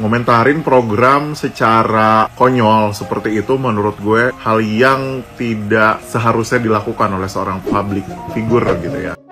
ngomentarin program secara konyol seperti itu menurut gue hal yang tidak seharusnya dilakukan oleh seorang public figure gitu ya.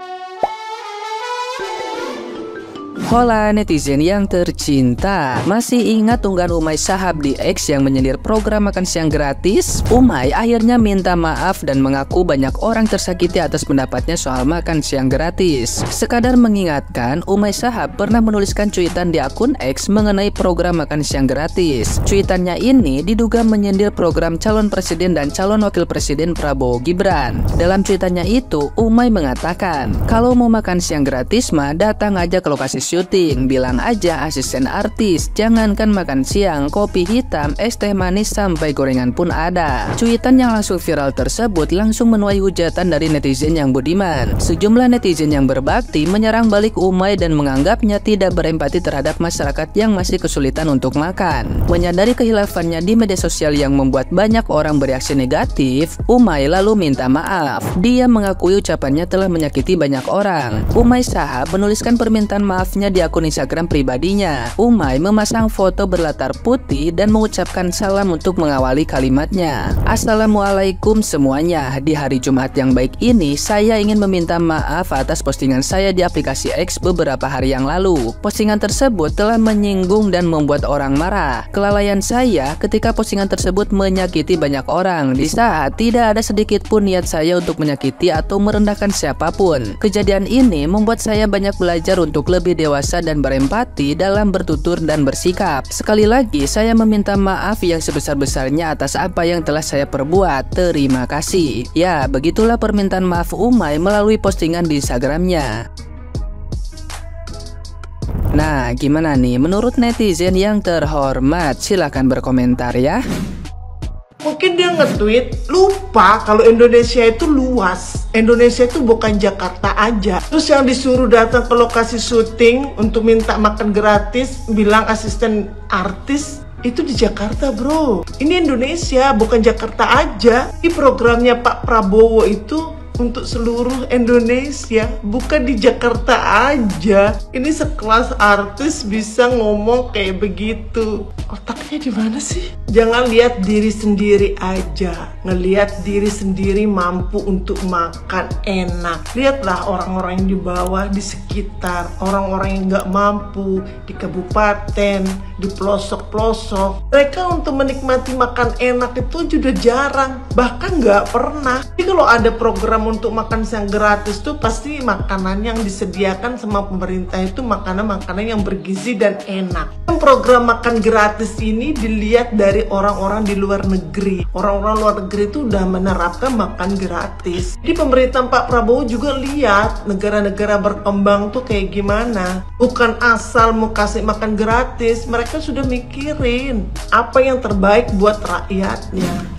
Hola netizen yang tercinta, masih ingat unggahan Umay Shahab di X yang menyindir program makan siang gratis? Umay akhirnya minta maaf dan mengaku banyak orang tersakiti atas pendapatnya soal makan siang gratis. Sekadar mengingatkan, Umay Shahab pernah menuliskan cuitan di akun X mengenai program makan siang gratis. Cuitannya ini diduga menyindir program calon presiden dan calon wakil presiden Prabowo Gibran. Dalam cuitannya itu, Umay mengatakan, kalau mau makan siang gratis mah datang aja ke lokasi syuting, bilang aja asisten artis, jangankan makan siang, kopi hitam, es teh manis sampai gorengan pun ada. Cuitan yang langsung viral tersebut langsung menuai hujatan dari netizen yang budiman. Sejumlah netizen yang berbakti menyerang balik Umay dan menganggapnya tidak berempati terhadap masyarakat yang masih kesulitan untuk makan. Menyadari kehilafannya di media sosial yang membuat banyak orang bereaksi negatif, Umay lalu minta maaf. Dia mengakui ucapannya telah menyakiti banyak orang. Umay Shahab menuliskan permintaan maafnya di akun Instagram pribadinya. Umay memasang foto berlatar putih dan mengucapkan salam untuk mengawali kalimatnya. Assalamualaikum semuanya. Di hari Jumat yang baik ini, saya ingin meminta maaf atas postingan saya di aplikasi X beberapa hari yang lalu. Postingan tersebut telah menyinggung dan membuat orang marah. Kelalaian saya ketika postingan tersebut menyakiti banyak orang, di saat tidak ada sedikit pun niat saya untuk menyakiti atau merendahkan siapapun. Kejadian ini membuat saya banyak belajar untuk lebih dewasa dan berempati dalam bertutur dan bersikap. Sekali lagi, saya meminta maaf yang sebesar-besarnya atas apa yang telah saya perbuat. Terima kasih. Ya, begitulah permintaan maaf Umay melalui postingan di Instagramnya. Nah, gimana nih menurut netizen yang terhormat? Silahkan berkomentar ya. Mungkin dia nge-tweet, lupa kalau Indonesia itu luas. Indonesia itu bukan Jakarta aja. Terus yang disuruh datang ke lokasi syuting untuk minta makan gratis, bilang asisten artis, itu di Jakarta bro. Ini Indonesia, bukan Jakarta aja. Di programnya Pak Prabowo itu untuk seluruh Indonesia, bukan di Jakarta aja. Ini sekelas artis bisa ngomong kayak begitu. Otaknya di mana sih? Jangan lihat diri sendiri aja, ngelihat diri sendiri mampu untuk makan enak. Lihatlah orang-orang yang di bawah, di sekitar, orang-orang yang nggak mampu, di kabupaten, di pelosok-pelosok. Mereka untuk menikmati makan enak itu sudah jarang, bahkan nggak pernah. Jadi kalau ada program untuk makan siang gratis tuh pasti makanan yang disediakan sama pemerintah itu makanan-makanan yang bergizi dan enak. Program makan gratis ini dilihat dari orang-orang di luar negeri. Orang-orang luar negeri itu udah menerapkan makan gratis. Jadi pemerintah Pak Prabowo juga lihat negara-negara berkembang tuh kayak gimana. Bukan asal mau kasih makan gratis, mereka sudah mikirin apa yang terbaik buat rakyatnya.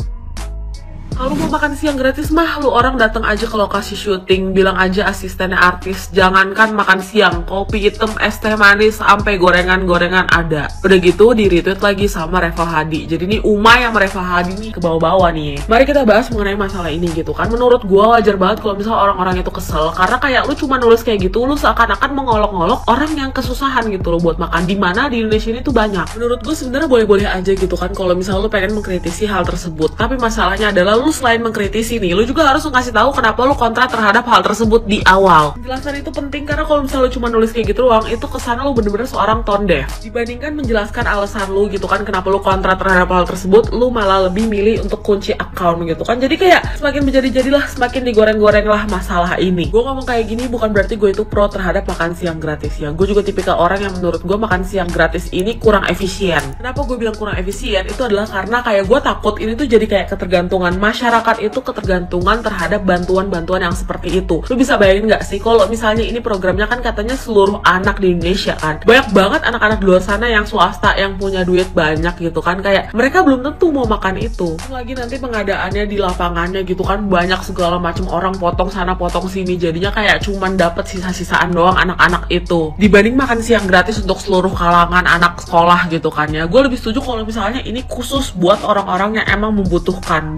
Kalau mau makan siang gratis mah lu orang datang aja ke lokasi syuting, bilang aja asistennya artis, jangankan makan siang, kopi hitam, es teh manis, sampai gorengan-gorengan ada. Udah gitu di retweet lagi sama Reval Hadi. Jadi nih Umay sama Reval Hadi nih ke bawah-bawah nih. Mari kita bahas mengenai masalah ini gitu kan. Menurut gua wajar banget kalau misalnya orang-orang itu kesel, karena kayak lu cuma nulis kayak gitu, lu seakan-akan mengolok-olok orang yang kesusahan gitu loh buat makan. Dimana di Indonesia ini tuh banyak. Menurut gua sebenarnya boleh-boleh aja gitu kan kalau misalnya lu pengen mengkritisi hal tersebut. Tapi masalahnya adalah lu selain mengkritisi nih, lu juga harus ngasih tahu kenapa lu kontra terhadap hal tersebut di awal. Penjelasan itu penting karena kalau misalnya lu cuma nulis kayak gitu doang, itu kesana lu bener-bener seorang tone deaf. Dibandingkan menjelaskan alasan lu gitu kan kenapa lu kontra terhadap hal tersebut, lu malah lebih milih untuk kunci account gitu kan. Jadi kayak semakin menjadi-jadilah semakin digoreng-goreng lah masalah ini. Gue ngomong kayak gini bukan berarti gue itu pro terhadap makan siang gratis ya. Gue juga tipikal orang yang menurut gue makan siang gratis ini kurang efisien. Kenapa gue bilang kurang efisien? Itu adalah karena kayak gue takut ini tuh jadi kayak ketergantungan masyarakat itu ketergantungan terhadap bantuan-bantuan yang seperti itu. Lu bisa bayangin nggak sih kalau misalnya ini programnya kan katanya seluruh anak di Indonesia kan. Banyak banget anak-anak di luar sana yang swasta yang punya duit banyak gitu kan. Kayak mereka belum tentu mau makan itu. Lagi nanti pengadaannya di lapangannya gitu kan banyak segala macam orang potong sana potong sini. Jadinya kayak cuman dapet sisa-sisaan doang anak-anak itu. Dibanding makan siang gratis untuk seluruh kalangan anak sekolah gitu kan ya. Gue lebih setuju kalau misalnya ini khusus buat orang-orang yang emang membutuhkan begitu.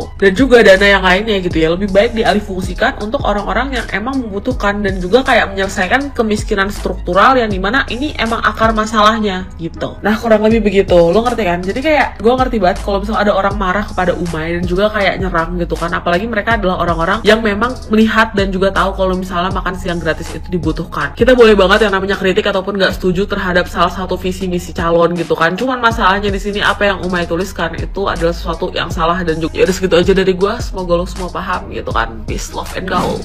gitu. Dan juga dana yang lainnya gitu ya, lebih baik dialihfungsikan untuk orang-orang yang emang membutuhkan, dan juga kayak menyelesaikan kemiskinan struktural yang dimana ini emang akar masalahnya gitu. Nah kurang lebih begitu, lo ngerti kan? Jadi kayak gue ngerti banget kalau misalnya ada orang marah kepada Umay dan juga kayak nyerang gitu kan, apalagi mereka adalah orang-orang yang memang melihat dan juga tahu kalau misalnya makan siang gratis itu dibutuhkan. Kita boleh banget yang namanya kritik ataupun nggak setuju terhadap salah satu visi misi calon gitu kan. Cuman masalahnya di sini apa yang Umay tuliskan itu adalah sesuatu yang salah, dan juga ya segitu aja dari gue. Semoga lo semua paham gitu kan. Peace, love, and go.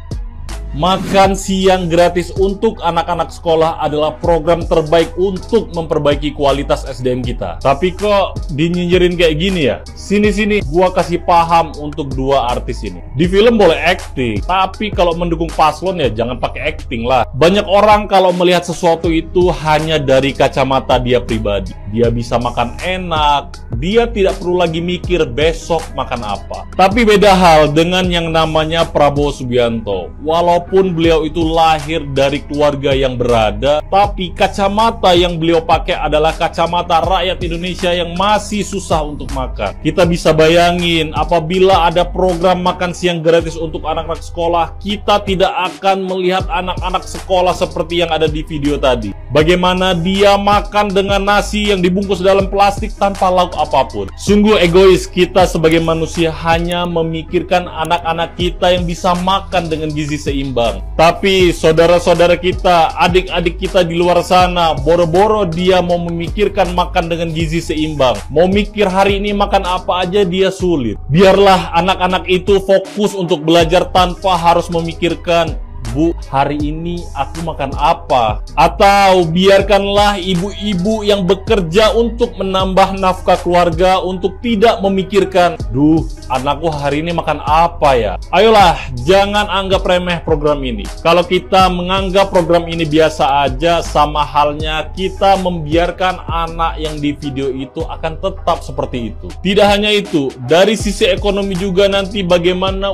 Makan siang gratis untuk anak-anak sekolah adalah program terbaik untuk memperbaiki kualitas SDM kita. Tapi kok dinyinyirin kayak gini ya? Sini-sini, gua kasih paham untuk dua artis ini. Di film boleh acting, tapi kalau mendukung paslon ya jangan pakai acting lah. Banyak orang kalau melihat sesuatu itu hanya dari kacamata dia pribadi. Dia bisa makan enak, dia tidak perlu lagi mikir besok makan apa. Tapi beda hal dengan yang namanya Prabowo Subianto. Walaupun beliau itu lahir dari keluarga yang berada, tapi kacamata yang beliau pakai adalah kacamata rakyat Indonesia yang masih susah untuk makan. Kita bisa bayangin, apabila ada program makan siang gratis untuk anak-anak sekolah, kita tidak akan melihat anak-anak sekolah seperti yang ada di video tadi. Bagaimana dia makan dengan nasi yang dibungkus dalam plastik tanpa lauk apapun. Sungguh egois kita sebagai manusia hanya memikirkan anak-anak kita yang bisa makan dengan gizi seimbang. Tapi saudara-saudara kita, adik-adik kita di luar sana, boro-boro dia mau memikirkan makan dengan gizi seimbang. Mau mikir hari ini makan apa aja dia sulit. Biarlah anak-anak itu fokus untuk belajar tanpa harus memikirkan, Bu, hari ini aku makan apa? Atau biarkanlah ibu-ibu yang bekerja untuk menambah nafkah keluarga untuk tidak memikirkan, duh, anakku hari ini makan apa ya? Ayolah, jangan anggap remeh program ini. Kalau kita menganggap program ini biasa aja, sama halnya kita membiarkan anak yang di video itu akan tetap seperti itu. Tidak hanya itu, dari sisi ekonomi juga nanti bagaimana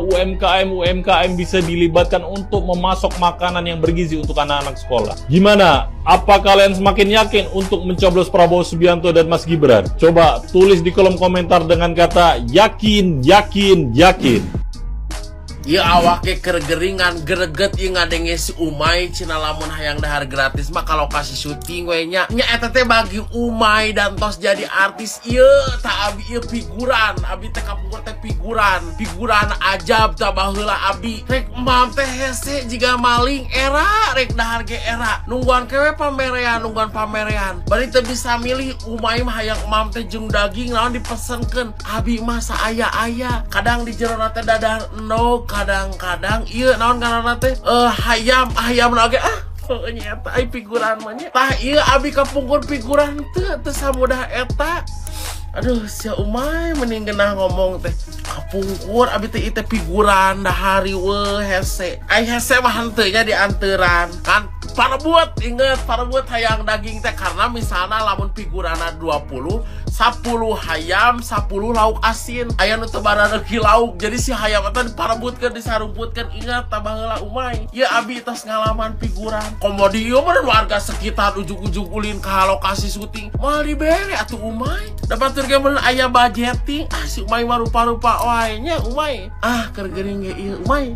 UMKM bisa dilibatkan untuk memasok makanan yang bergizi untuk anak-anak sekolah. Gimana? Apa kalian semakin yakin untuk mencoblos Prabowo Subianto dan Mas Gibran? Coba tulis di kolom komentar dengan kata yakin, yakin, yakin. Ya awake kergeringan greget yang ngadenge si Umay cina lamun hayang dahar gratis mah kalau kasih syuting we nya eta teh bagi Umay dan tos jadi artis ieu tak abi ieu figuran abi teh kapungkur teh figuran ajab tah baheula abi rek mam teh hese jiga maling era rek dahar ge era nungguan kewe pamerean bari teu bisa milih Umay mah hayang mam teh jeung daging naon dipesenkeun abi mah saaya-aya kadang di jero teh dadar endog kadang-kadang iya naon karena teh hayam lagi nyata ai figuran mah nya tah ieu abi kapungkur figuran teu samudah eta. Aduh, si Umay mending genah ngomong teh kapungkur abi teh teh figuran dahari we hese. Ai hese mah henteu nya dianteran kan. Parebut, inget parebut hayang daging teh karena misalnya lamun figurana 20, 10 hayam, 10 lauk asin. Aya nu teu barareuki lauk. Jadi si hayam eta diparebutkeun, disarumputkeun. Ingat tabah heula Umay. Ieu abi tos ngalaman figuran. Komodi ieu mah warga sekitar ujug-ujug ulin ka lokasi syuting. Moal dibere atuh Umay. Dapat ge mun aya budgeting. Si Umay mah rupa-rupa wae nya Umay. Keur geuning ge ieu Umay.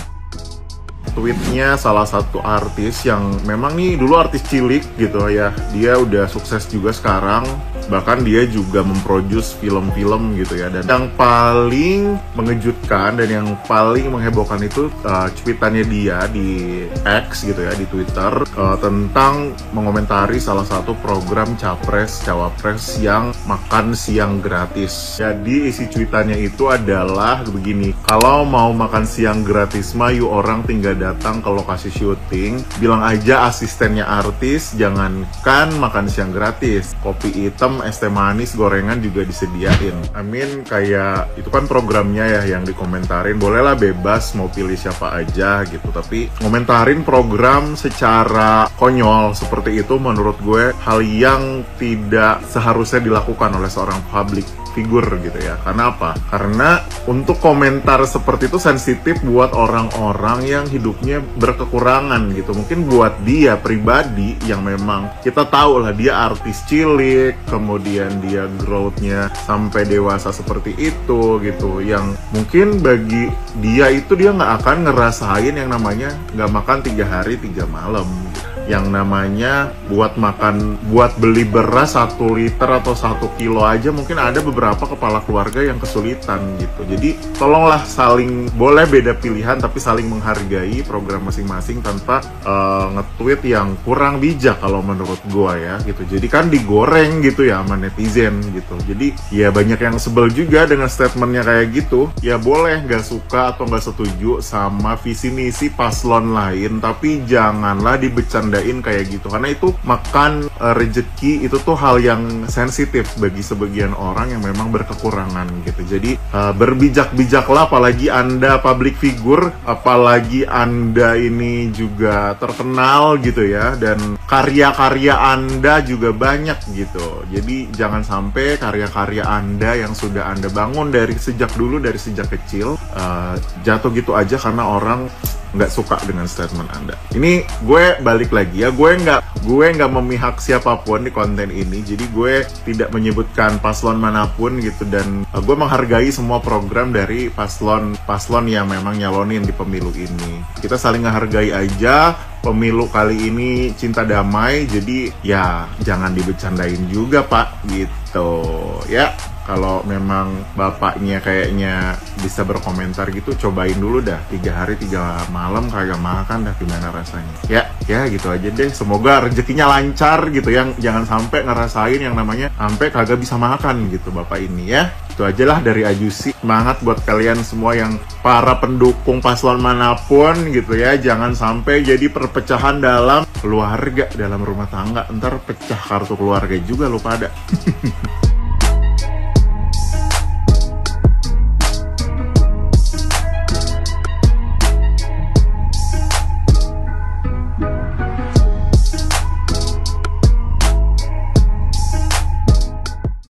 Tweetnya salah satu artis yang memang nih dulu artis cilik gitu ya, dia udah sukses juga sekarang, bahkan dia juga memproduce film-film gitu ya. Dan yang paling mengejutkan dan yang paling menghebohkan itu tweetannya dia di X gitu ya, di Twitter, tentang mengomentari salah satu program capres-cawapres yang makan siang gratis. Jadi isi tweetannya itu adalah begini, kalau mau makan siang gratis mah yuk orang tinggal datang ke lokasi syuting, bilang aja asistennya artis, jangankan makan siang gratis, kopi hitam, es teh manis, gorengan juga disediain. Amin, kayak itu kan programnya ya yang dikomentarin, bolehlah bebas mau pilih siapa aja gitu, tapi komentarin program secara konyol seperti itu menurut gue hal yang tidak seharusnya dilakukan oleh seorang public figur gitu ya. Karena apa? Karena untuk komentar seperti itu sensitif buat orang-orang yang hidupnya berkekurangan gitu. Mungkin buat dia pribadi yang memang kita tahu lah dia artis cilik, kemudian dia growth-nya sampai dewasa seperti itu gitu. Yang mungkin bagi dia itu dia nggak akan ngerasain yang namanya nggak makan 3 hari 3 malam gitu. Yang namanya buat beli beras 1 liter atau 1 kilo aja mungkin ada beberapa kepala keluarga yang kesulitan gitu. Jadi tolonglah boleh beda pilihan tapi saling menghargai program masing-masing tanpa nge-tweet yang kurang bijak kalau menurut gua ya gitu. Jadi kan digoreng gitu ya sama netizen gitu. Jadi ya banyak yang sebel juga dengan statementnya kayak gitu. Ya boleh nggak suka atau nggak setuju sama visi misi paslon lain, tapi janganlah dibecanda kayak gitu, karena itu makan rezeki itu tuh hal yang sensitif bagi sebagian orang yang memang berkekurangan gitu. Jadi berbijak-bijaklah, apalagi Anda public figure, apalagi Anda ini juga terkenal gitu ya, dan karya-karya Anda juga banyak gitu. Jadi jangan sampai karya-karya Anda yang sudah Anda bangun dari sejak kecil jatuh gitu aja karena orang nggak suka dengan statement Anda. Ini gue balik lagi ya, gue nggak memihak siapapun di konten ini, jadi gue tidak menyebutkan paslon manapun gitu, dan gue menghargai semua program dari paslon yang memang nyalonin di pemilu ini. Kita saling menghargai aja. Pemilu kali ini cinta damai, jadi ya jangan dibecandain juga Pak gitu ya. Kalau memang bapaknya kayaknya bisa berkomentar gitu, cobain dulu dah 3 hari 3 malam kagak makan dah, gimana rasanya. Ya gitu aja deh. Semoga rezekinya lancar gitu, yang jangan sampai ngerasain yang namanya sampai kagak bisa makan gitu bapak ini ya. Itu aja lah dari Ajusi. Semangat buat kalian semua yang para pendukung paslon manapun gitu ya. Jangan sampai jadi perpecahan dalam keluarga, dalam rumah tangga. Ntar pecah kartu keluarga juga lo pada.